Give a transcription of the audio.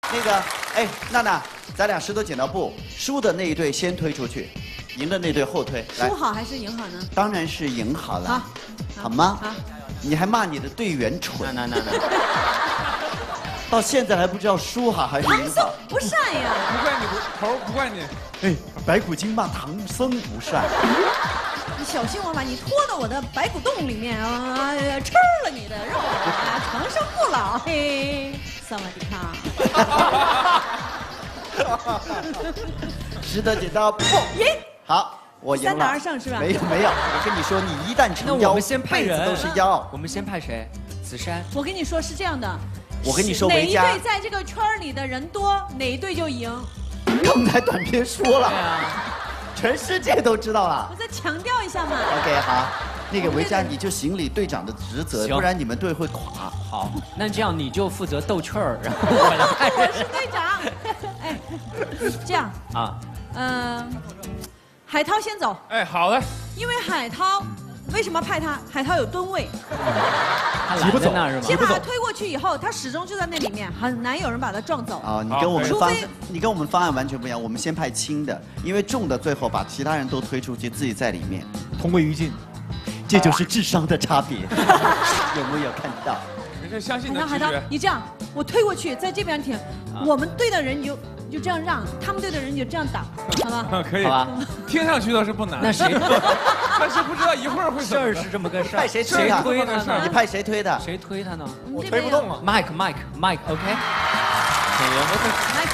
那个，哎，娜娜，咱俩石头剪刀布，输的那一队先推出去，赢的那队后推。 输好还是赢好呢？ 当然是赢好了。 好， 好吗？ 好。 你还骂你的队员蠢？ 那。 到现在还不知道输好还是赢唐僧好？ 不善呀！ 不怪你，头不怪你。 哎，白骨精骂唐僧不善。 你小心我把你拖到我的白骨洞里面啊，吃了你的肉啊，长生不老。嘿，萨瓦迪卡。 石头剪刀布， 赢。 好，我赢了。 3打2胜是吧？ 没有，我跟你说，你一旦成妖， 那我们先派人， 辈子都是妖。 我们先派谁？子珊。 我跟你说是这样的。 我跟你说， 哪一队在这个圈里的人多，哪一队就赢。 刚才短片说了， 对啊， 全世界都知道了我。再强调一下嘛。 OK， 好，那个维嘉你就行礼队长的职责，不然你们队会垮。 好，那这样你就负责逗趣儿，然后我来派人。 我是队长。哎，这样啊， 海涛先走。 哎，好的。 因为海涛。为什么派他？海涛有吨位， 他拦在那儿是吗？ 先把他推过去以后，他始终就在那里面，很难有人把他撞走。 啊，你跟我们方案完全不一样。我们先派轻的，因为重的最后把其他人都推出去，自己在里面同归于尽。 这就是智商的差别，有没有看到？ 没事，相信你的直海涛觉。 你这样，我推过去，在这边停，我们队的人你就这样让，他们队的人你就这样挡，好吧？ 可以， 好吧。 听上去倒是不难。 那谁？ 但是不知道一会儿会事儿是这么个事儿。 派谁推他？ 推他呢？ 你派谁推的？ 谁推他呢？ 我推不动了。 Mike，OK。 Mike